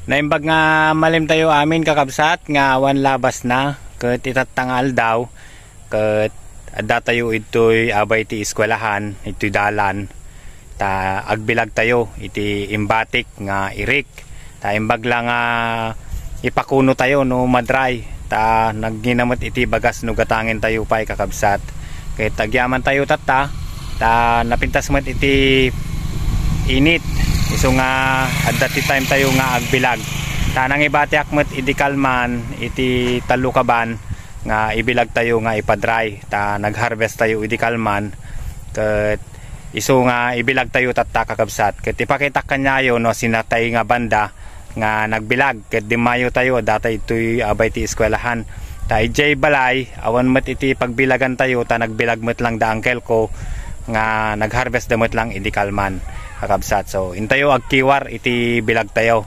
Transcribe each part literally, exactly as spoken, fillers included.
Naimbag nga malim tayo amin kakabsat nga awan labas na ket itatangal daw ket adda tayo itoy abay ti eskwelahan itoy dalan ta agbilag tayo iti imbatik nga irik ta imbag lang nga ipakuno tayo no madray ta nagginamot iti bagas no gatangin tayo pay kakabsat ket agyaman tayo tatta ta napintas met iti init iso nga adda ti time tayo nga agbilag ta nang ibati akmet iti kalman iti talukaban nga ibilag tayo nga ipadry ta nagharvest tayo iti kalman ket iso nga ibilag tayo tatta kakabsat ket ipakita kanyayo no sinatay nga banda nga nagbilag ket dimayo tayo datay itoy abay ti eskwelahan ta ijay balay awan met iti pagbilagan tayo ta nagbilag met lang da uncle ko nga nagharvest demot lang iti kalman kakabsat. So intayo agkiwar iti bilag tayo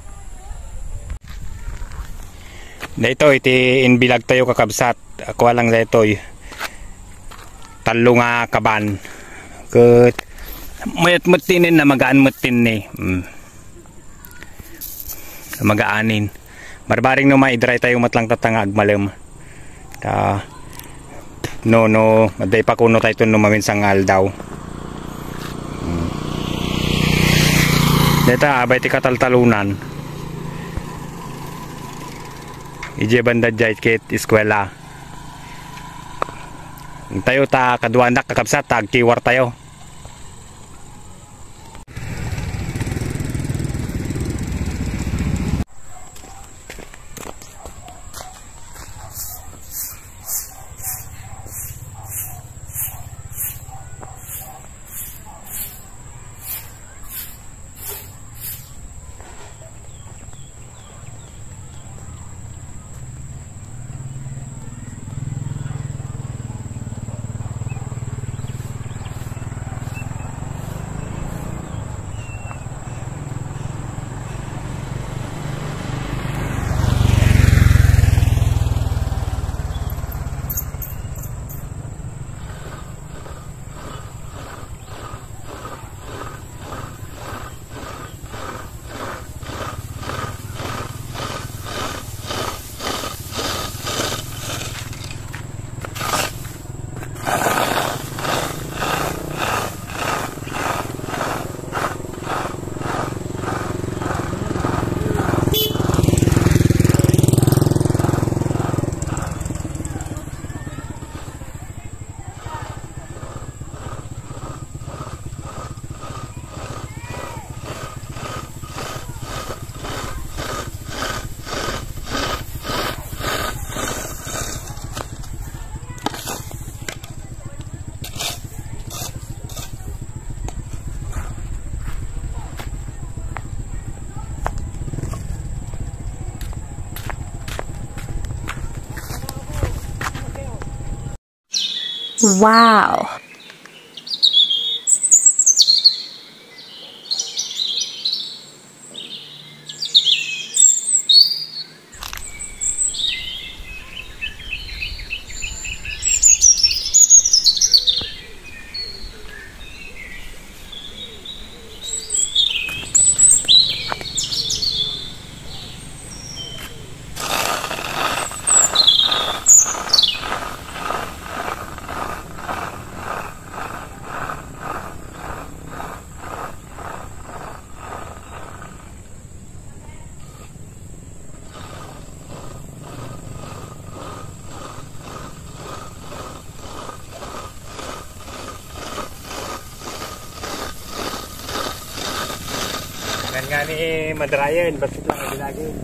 dito iti inbilag tayo kakabsat ako lang dito talo nga kaban ket mayat matinin na magaan matin ni hmm. magaanin barbaring no maidry tayo matlang tatanga agmalem ta no no maday pa kuno tayo no maminsangal daw hmm. Deta abay ti kataltalunan ije banda jay ket eskwela tayo ta kaduanak kakabsat tag kiwar tayo. Wow! Nga ni madrayan basit lang ilagin.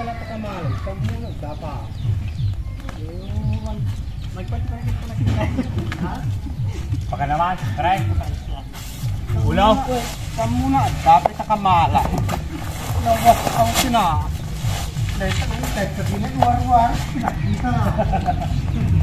na pagkamalay. Kamu na, dapat. Magpagpagpag ko na kita. Ha? Baka naman, try. Ulaw. Kamu na, dapat sa kamala. Nawas ako sina. Dahil sa mga test, sabi na luwar-luwar. Pinagkita.